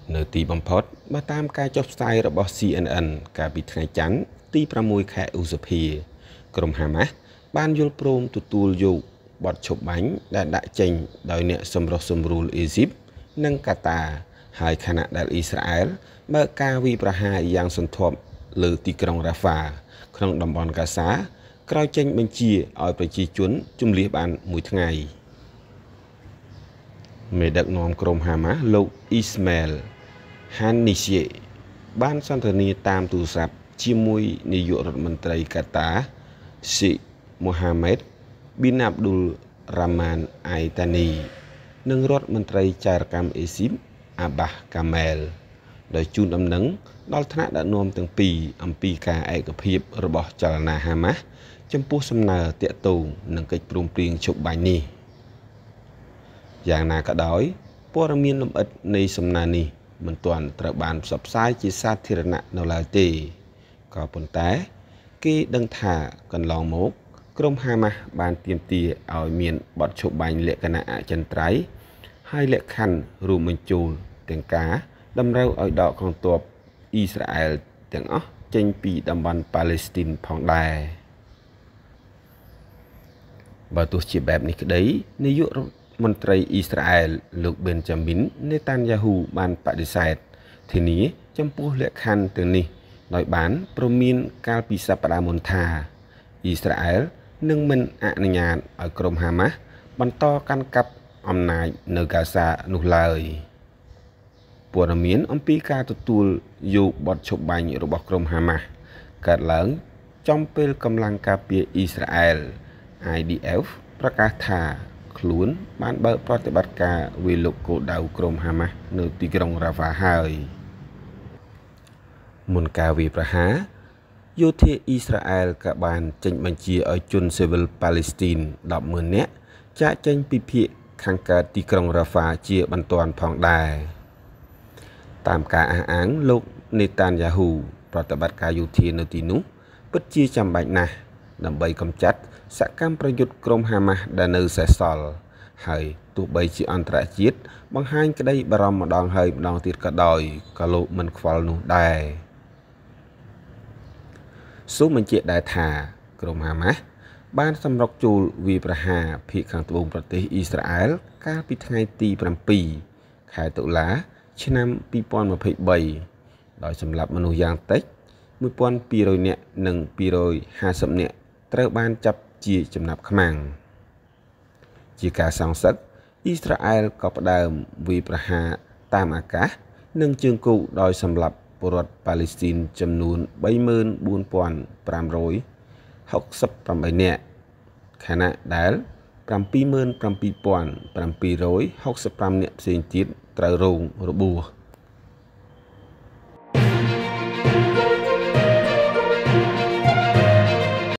នៅទីបំផុតបើតាមការចុះផ្សាយរបស់ CNN កាលពីថ្ងៃច័ន្ទទី6 ខែឧសភាក្រុមហាម៉ាស់បានយល់ព្រមទទួលយកបទឈប់បាញ់ដែលដាក់ចេញដោយអ្នកសម្រុះសម្រួលអេស៊ីបនិងកាតាហើយខណៈដែលអ៊ីស្រាអែលបើកការវាយប្រហារយ៉ាងសន្ធាប់លើទីក្រុងរ៉ាហ្វាក្នុងតំបន់កាសាក្រោយចេញបញ្ជាឲ្យប្រជាជនជម្លៀសបានមួយថ្ងៃមេដឹកនាំក្រុមហាម៉ាស់លោកអ៊ីស្មែលហាននីសៀបានសន្ទនាតាមទូរស័ព្ទជាមួយនាយករដ្ឋមន្ត្រីកាតាស៊ីមូហាម៉េតប៊ីនអាប់ឌុលរ៉ាម៉ានអៃតានីនិងរដ្ឋមន្ត្រីចៅរកម្មអេស៊ីបអាបាស់កាមែលដោយជូនដំណឹងដល់ថ្នាក់ដឹកនាំទាំងពីរអំពីការឯកភាពរបស់ចលនាហាម៉ាស់ចំពោះសំណើតាក់ទងនឹងកិច្ចព្រមព្រៀងឈប់បាញ់នេះយ៉ាងណាក៏ដោយព័ត៌មានលម្អិតនៃសំណើនេះមិនទាន់ត្រូវបានផ្សព្វផ្សាយជាសាធារណៈនៅឡើយទេក៏ប៉ុន្តែគេដឹងថាកន្លងមកក្រុមហាម៉ាស់បានទាមទារឲ្យមានបទឈប់បាញ់លក្ខណៈអចិន្ត្រៃយ៍ហើយលក្ខខណ្ឌរួមបញ្ចូលទាំងការតម្រូវឲ្យដកកងទ័ពអ៊ីស្រាអែលទាំងអស់ចេញពីតំបន់ប៉ាឡេស្ទីនផងដែរបើទោះជាបែបនេះក្តីនាយករដ្ឋមន្ត្រីអ៊ីស្រាអែលលោកប៊ិនយ៉ាមីននេតានយ៉ាហ៊ូបានបដិសេធធានាចំពោះលក្ខខណ្ឌទាំងនេះដោយបានព្រមានកាលពីសប្តាហ៍មុនថាអ៊ីស្រាអែលនឹងមិនអនុញ្ញាតឲ្យក្រុមហាម៉ាស់បន្តកាន់កាប់អំណាចនៅកាសានោះឡើយព័ត៌មានអំពីការទទួលយកបទឈប់បាញ់របស់ក្រុមហាម៉ាស់កើតឡើងចំពេលកម្លាំងការពារអ៊ីស្រាអែល IDF ប្រកាសថាខ្លួនបានបើកប្រតិបត្តិការវាយលុកគោលដៅក្រុមហាម៉ាស់នៅទីក្រុងរ៉ាហ្វាហើយមុនការវាយប្រហារយោធាអ៊ីស្រាអែលក៏បានចេញបញ្ជាឲ្យជនស៊ីវិលប៉ាឡេស្ទីន 10,000 នាក់ចាកចេញពីភាគខាងកើតទីក្រុងរ៉ាហ្វាជាបន្ទាន់ផងដែរតាមការអះអាងលោកនេតានយ៉ាហ៊ូប្រតិបត្តិការយោធានៅទីនោះពិតជាចាំបាច់ណាស់ដើម្បីកម្ចាត់សកម្មប្រយុទ្ធក្រុមហាម៉ាស់ដែលនៅសេសសល់ហើយទោះបីជាអន្តរជាតិបង្ហាញក្តីបារម្ភម្ដងហើយម្ដងទៀតក៏ដោយក៏លោកមិនខ្វល់នោះដែរសូមបញ្ជាក់ដែរថាក្រុមហាម៉ាស់បានសម្រុកចូលវាយប្រហារភាគខាងត្បូងប្រទេសអ៊ីស្រាអែលកាលពីថ្ងៃទី7 ខែតុលាឆ្នាំ2023ដោយសម្លាប់មនុស្សយ៉ាងតិច 1,200 នាក់និង 250 នាក់ត្រូវបានចាប់ជាចំណាប់ខ្មាំងជាការសងសឹកអ៊ីស្រាអែលក៏ផ្ដើមវាយប្រហារតាមអាកាសនិងជើងគោកដោយសម្លាប់ពលរដ្ឋប៉ាឡេស្ទីនចំនួន 34,568 នាក់ខណៈដែល 77,765 នាក់ផ្សេងទៀតត្រូវរងរបួស